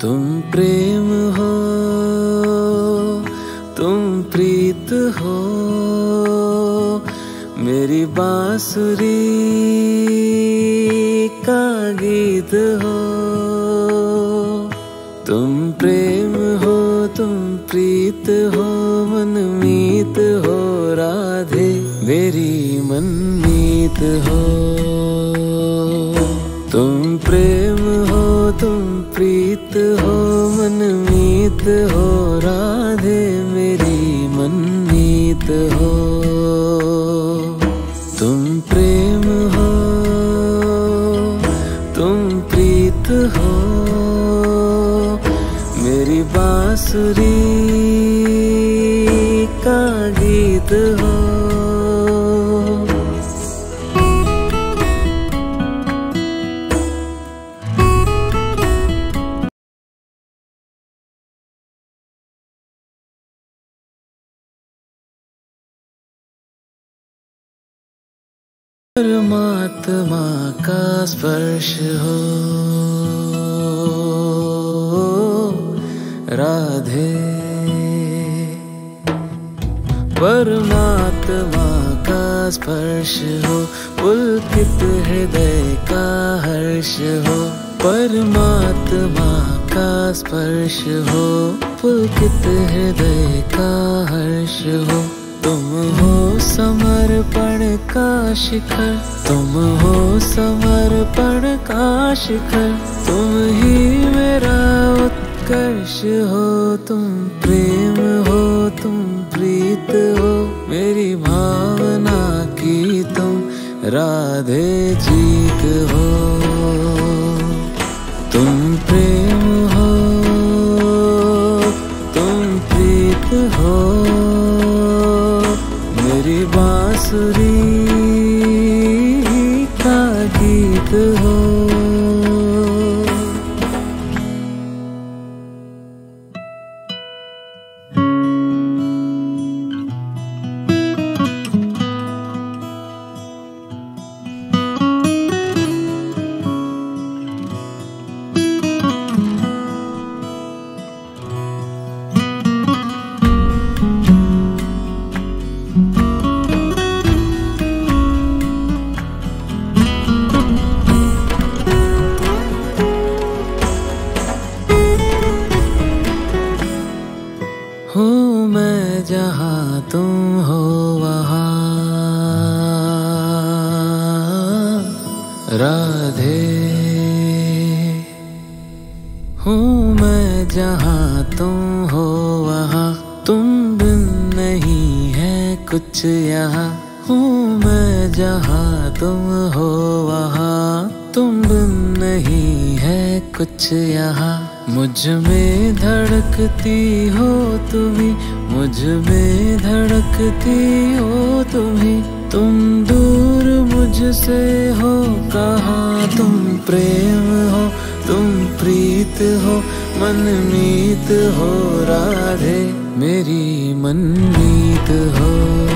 तुम प्रेम हो, तुम प्रीत हो, मेरी बांसुरी का गीत हो। तुम प्रेम हो, तुम प्रीत हो, मनमीत हो राधे, मेरी मनमीत हो। तुम प्रेम हो, तुम प्रीत हो, मनमीत हो राधे, मेरी मनमीत हो। तुम प्रेम हो, तुम प्रीत हो, मेरी बांसुरी का गीत हो। परमात्मा का स्पर्श हो राधे, परमात्मा का स्पर्श हो, पुलकित हृदय का हर्ष हो। परमात्मा का स्पर्श हो, पुलकित हृदय का हर्ष हो। तुम हो समर्पण का शिखर, तुम हो समर्पण का शिखर, तुम ही मेरा उत्कर्ष हो। तुम प्रेम हो, तुम प्रीत हो, मेरी भावना की तुम राधे जीत हो। तुम प्रेम हो, तुम प्रीत हो, मेरी बांसुरी का गीत हो। हूँ मैं जहाँ तुम हो वहाँ राधे, हूँ मैं जहाँ तुम हो वहाँ, तुम बिन नहीं है कुछ यहाँ। हूँ मैं जहाँ तुम हो वहाँ, तुम बिन नहीं है कुछ यहाँ। मुझ में धड़कती हो तुम्ही, मुझ में धड़कती हो तुम्ही, तुम दूर मुझसे हो कहाँ। तुम प्रेम हो, तुम प्रीत हो, मनमीत हो राधे, मेरी मनमीत हो।